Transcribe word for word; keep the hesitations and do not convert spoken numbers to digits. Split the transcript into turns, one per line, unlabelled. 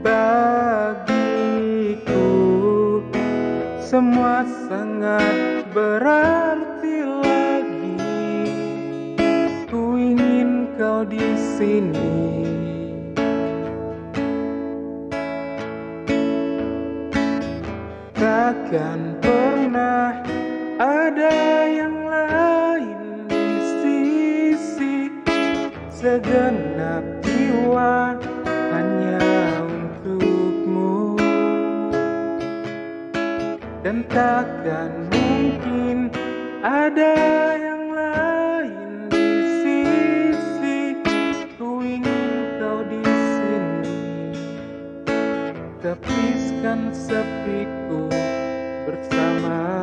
Bagiku semua sangat berarti lagi. Ku ingin kau di sini. Takkan pernah ada yang lain di sisi. Segenap jiwa hanya untukmu. Dan takkan mungkin ada yang lain di sisi. Ku ingin kau di sini. Tepiskan sepiku bersama.